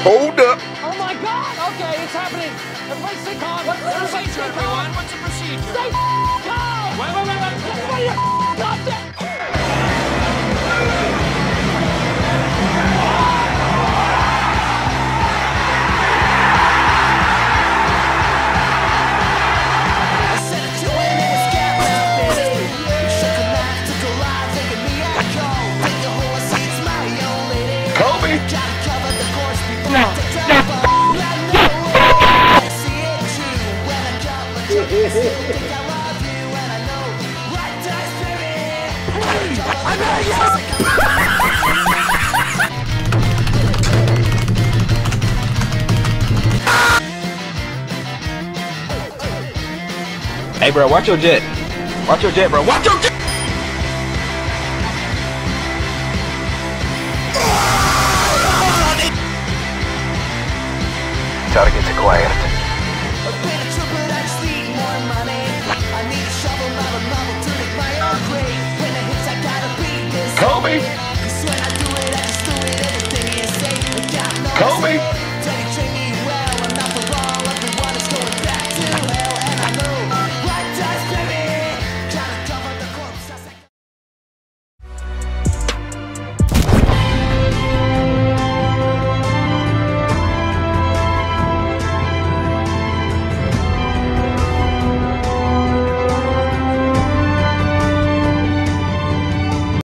Hold up. Oh my God! Okay, it's happening. Everybody stay calm. What's the procedure, everyone? What's the procedure? Stay calm. Wait. Everybody, calm down. Kobe. Hey, bro, watch your jet. Watch your jet, bro. Watch your jet. Try to get to quiet.